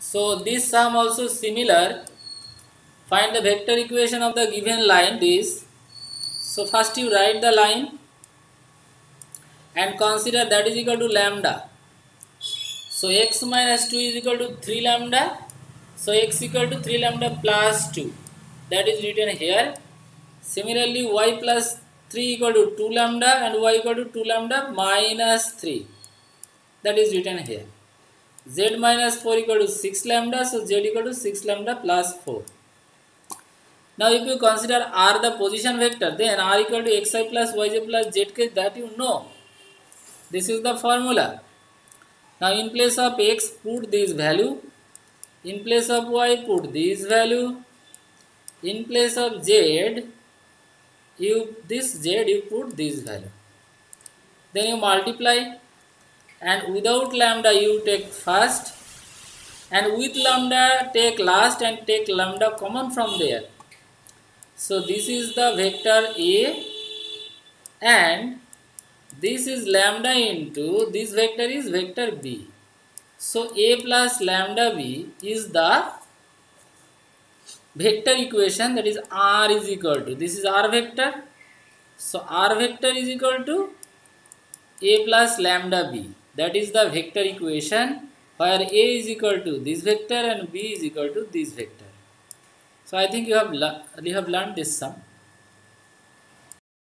So this sum also similar. Find the vector equation of the given line. This. So first you write the line and consider that is equal to lambda. So x minus 2 is equal to 3 lambda. So x equal to 3 lambda plus 2. That is written here. Similarly, y plus 3 equal to 2 lambda and y equal to 2 lambda minus 3. That is written here. Z minus 4 equal to 6 lambda. So z equal to 6 lambda plus 4. Now if you consider r the position vector, then r equal to xi plus yj plus zk, that you know. This is the formula. Now in place of x put this value, in place of y put this value, in place of z you put this value. Then you multiply, and without lambda you take first, and with lambda take last, and take lambda common from there. So this is the vector A, and this is lambda into this vector is vector B. So A plus lambda B is the vector equation, that is R is equal to, this is R vector. So R vector is equal to A plus lambda B. That is the vector equation where A is equal to this vector and B is equal to this vector. So I think you have learned this sum.